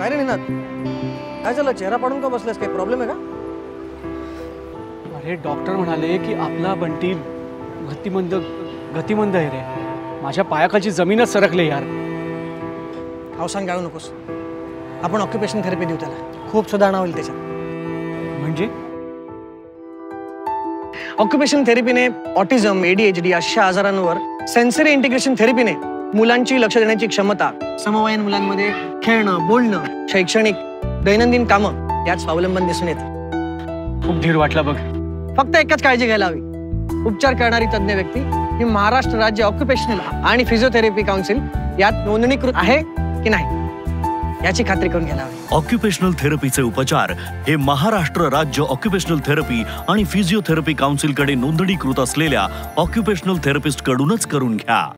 काय रे निनाद, काय झालं? चेहरा पाडून का बसलास? काही प्रॉब्लेम आहे का? अरे डॉक्टर म्हणाले की आपला बंटी गतिमंद आहे रे. माझ्या पायाखालची जमीनच सरकले यार. अवसान गाळू नकोस. आपण ऑक्युपेशन थेरपी देऊ त्याला. खूप सुधारणा होईल त्याच्यात. म्हणजे ऑक्युपेशन थेरपीने ऑटिझम, ADHD अशा आजारांवर सेन्सरी इंटिग्रेशन थेरपीने मुलांची लक्ष देण्याची क्षमता, समवयीन मुलांमध्ये खेळणं, बोलणं, शैक्षणिक, दैनंदिन कामं यात स्वावलंबन दिसून येतं. खूप धीर वाटला बघ. फक्त एकच काळजी घ्यायला हवी. उपचार करणारी तज्ञ व्यक्ती ही महाराष्ट्र राज्य ऑक्युपेशनल आणि फिजिओथेरपी काउन्सिल यात नोंदणीकृत आहे की नाही याची खात्री करून घ्यायला हवी. ऑक्युपेशनल थेरपीचे उपचार हे महाराष्ट्र राज्य ऑक्युपेशनल थेरपी आणि फिजिओथेरपी काउन्सिलकडे नोंदणीकृत असलेल्या ऑक्युपेशनल थेरपिस्ट कडूनच करून घ्या.